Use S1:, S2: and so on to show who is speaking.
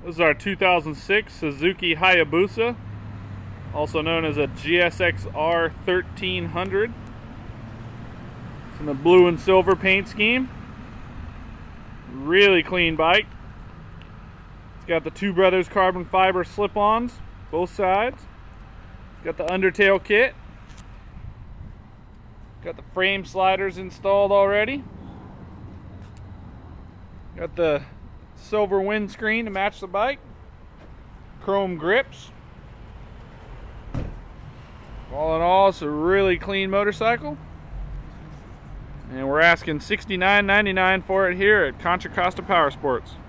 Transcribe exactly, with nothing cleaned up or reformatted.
S1: This is our two thousand six Suzuki Hayabusa, also known as a G S X R thirteen hundred. It's in the blue and silver paint scheme. Really clean bike. It's got the Two Brothers carbon fiber slip-ons, both sides. It's got the undertail kit. Got the frame sliders installed already. Got the silver windscreen to match the bike. Chrome grips. All in all, it's a really clean motorcycle. And we're asking sixty-nine ninety-nine for it here at Contra Costa Powersports.